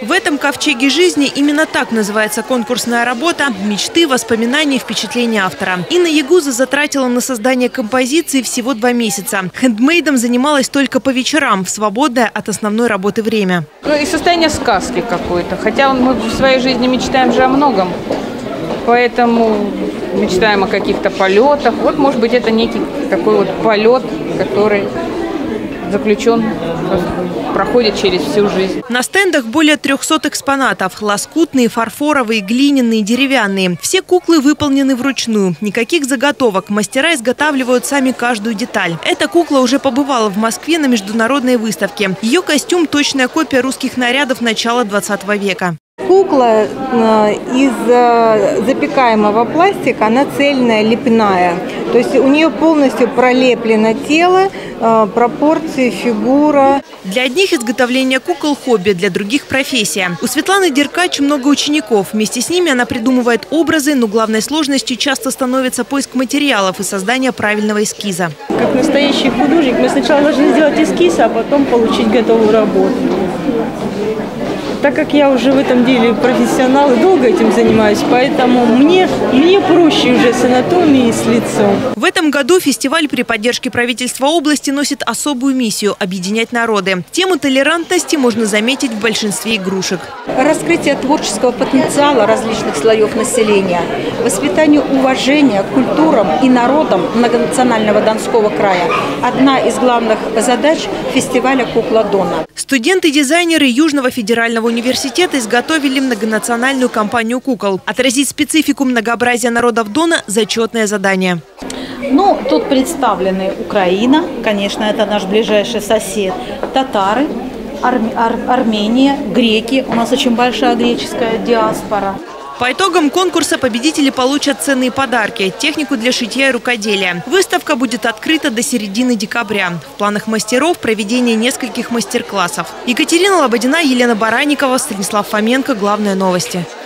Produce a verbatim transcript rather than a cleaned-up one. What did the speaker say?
В этом ковчеге жизни именно так называется конкурсная работа «Мечты, воспоминания, впечатления автора». Инна Ягуза затратила на создание композиции всего два месяца. Хендмейдом занималась только по вечерам, в свободное от основной работы время. Ну, и состояние сказки какой-то. Хотя мы в своей жизни мечтаем же о многом. Поэтому мечтаем о каких-то полетах. Вот, может быть, это некий такой вот полет, который заключен, проходит через всю жизнь. На стендах более трёхсот экспонатов. Лоскутные, фарфоровые, глиняные, деревянные. Все куклы выполнены вручную. Никаких заготовок. Мастера изготавливают сами каждую деталь. Эта кукла уже побывала в Москве на международной выставке. Ее костюм – точная копия русских нарядов начала двадцатого века. Кукла из запекаемого пластика, она цельная, лепная. То есть у нее полностью пролеплено тело, пропорции, фигура. Для одних изготовление кукол – хобби, для других – профессия. У Светланы Деркач много учеников. Вместе с ними она придумывает образы, но главной сложностью часто становится поиск материалов и создание правильного эскиза. Как настоящий художник мы сначала должны сделать эскиз, а потом получить готовую работу. Так как я уже в этом деле профессионал и долго этим занимаюсь, поэтому мне, мне проще уже с анатомией и с лицом. В этом году фестиваль при поддержке правительства области носит особую миссию – объединять народы. Тему толерантности можно заметить в большинстве игрушек. Раскрытие творческого потенциала различных слоев населения, воспитание уважения к культурам и народам многонационального Донского края – одна из главных задач фестиваля «Кукла Дона». Студенты-дизайнеры Южного федерального университета изготовили многонациональную компанию кукол. Отразить специфику многообразия народов Дона – зачетное задание. Ну, тут представлены Украина, конечно, это наш ближайший сосед, татары, Ар Ар Армения, греки. У нас очень большая греческая диаспора. По итогам конкурса победители получат ценные подарки – технику для шитья и рукоделия. Выставка будет открыта до середины декабря. В планах мастеров проведение нескольких мастер-классов. Екатерина Лободина, Елена Баранникова, Станислав Фоменко. Главные новости.